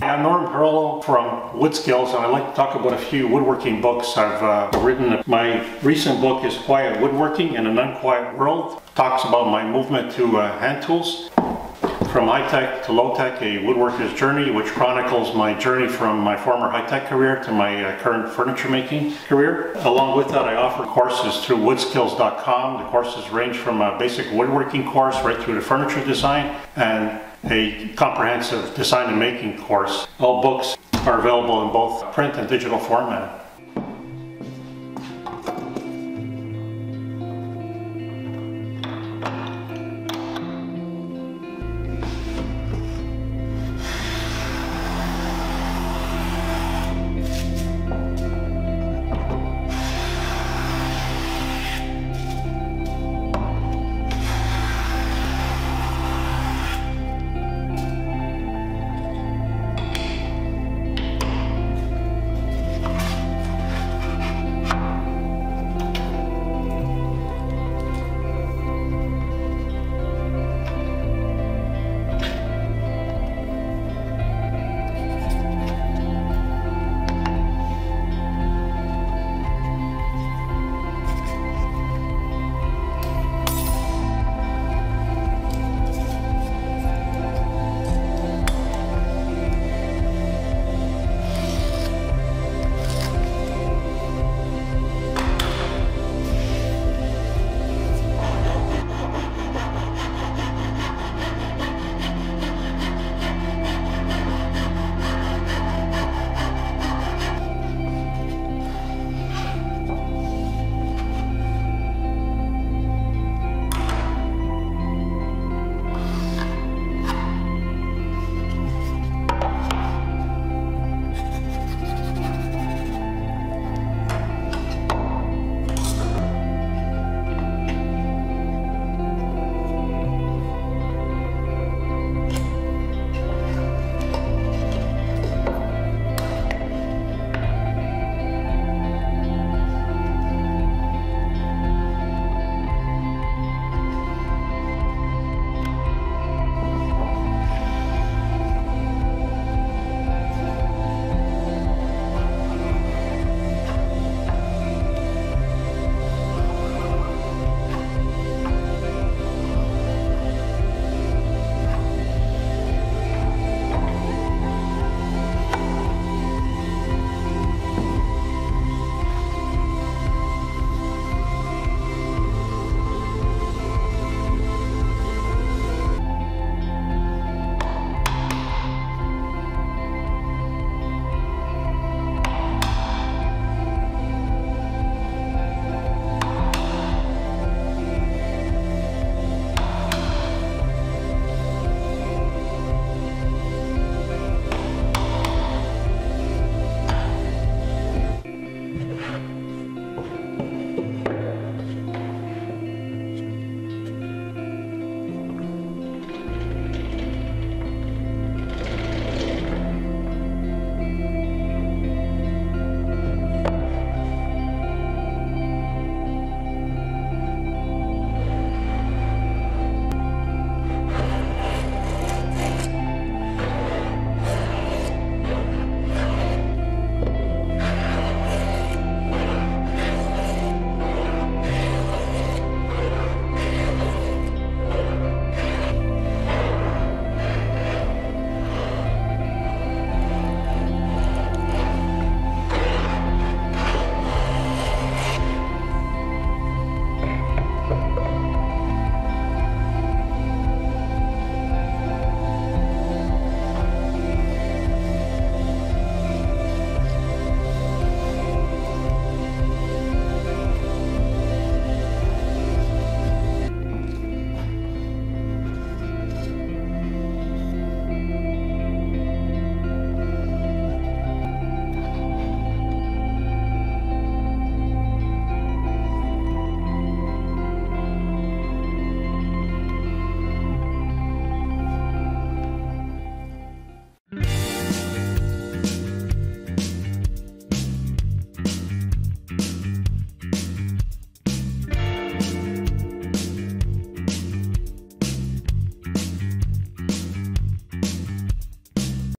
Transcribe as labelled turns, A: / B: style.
A: I'm Norm Perolo from Wood Skills, and I'd like to talk about a few woodworking books I've written. My recent book is Quiet Woodworking in an Unquiet World. It talks about my movement to hand tools, from high-tech to low-tech, a woodworker's journey, which chronicles my journey from my former high-tech career to my current furniture-making career. Along with that, I offer courses through woodskills.com. The courses range from a basic woodworking course right through to furniture design and a comprehensive design and making course. All books are available in both print and digital format.